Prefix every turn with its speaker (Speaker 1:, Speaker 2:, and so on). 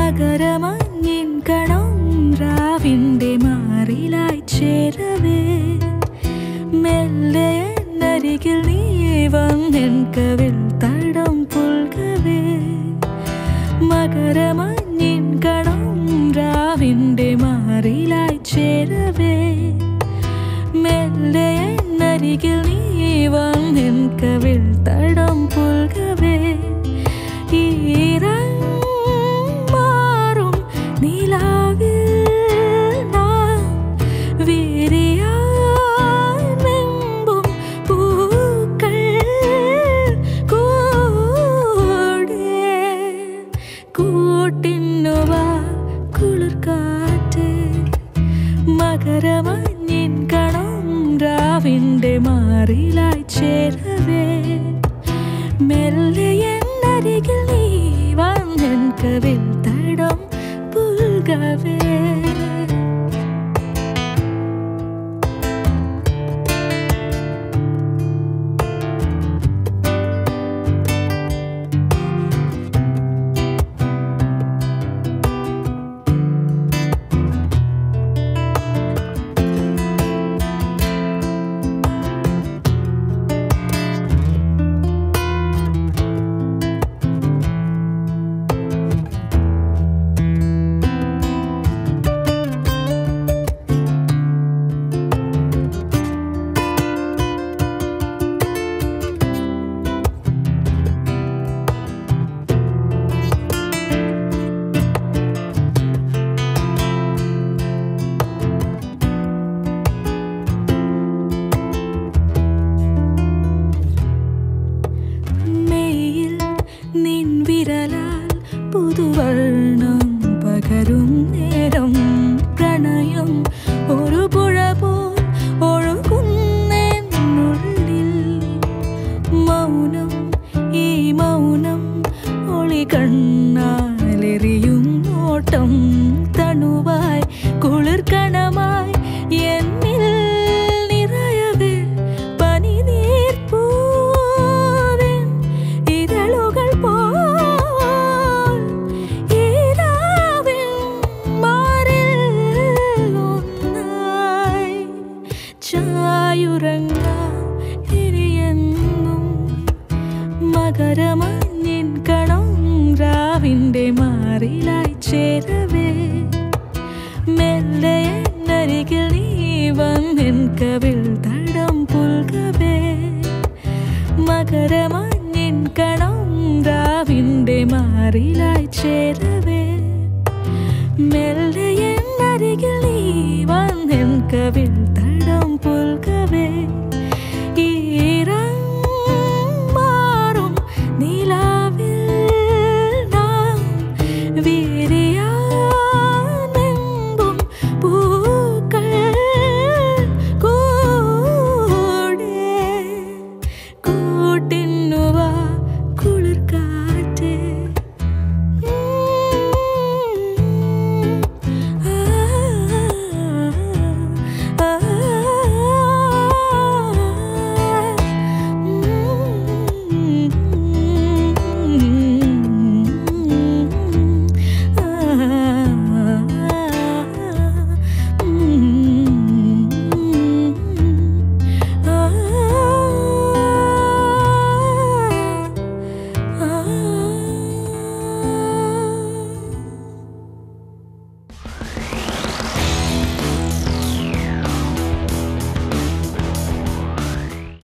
Speaker 1: മകരമഞ്ഞിൻ കണം രാവിന്റെ മാറിലായി ചേരവേ മെല്ലെ എന്നരികിൽ നീ വന്നെൻ കവിൽ തടം പുൽകവേ മകരമഞ്ഞിൻ കണം രാവിന്റെ മാറിലായി ചേരവേ മെല്ലെ എന്നരികിൽ നീ വന്നെൻ കവിൽ തടം പുൽകവേ ഈരം മാറും നിലാവിൽ നാം വിരിയാൻ വെമ്പും പൂക്കൾ കൂടെ കൂട്ടിന്നുവാ കുളിർക്കാറ്റ് മകരമഞ്ഞിൻ കണം രാവിന്റെ മാറിലായി ചേരവേ മെല്ലെ എന്നരികിൽ നീ വന്നെൻ കവിൽ തടം പുൽകവേ മകരമഞ്ഞിൻ കണം രാവിന്റെ മാറിലായി ചേരവേ മെല്ലെ എന്നരികിൽ നീ വന്നെൻ കവിൽ തടം പുൽകവേ മകരമഞ്ഞിൻ കണം രാവിന്റെ മാറിലായി ചേരവേ മെല്ലെ എന്നരികിൽ നീ വന്നെൻ കവിൽ തടം പുൽകവേ ഈരം മാറും നിലാവിൽ നാം വിരിയാൻ വെമ്പും പൂക്കൾ കൂടെ കൂട്ടിന്നുവാ കുളിർക്കാറ്റ്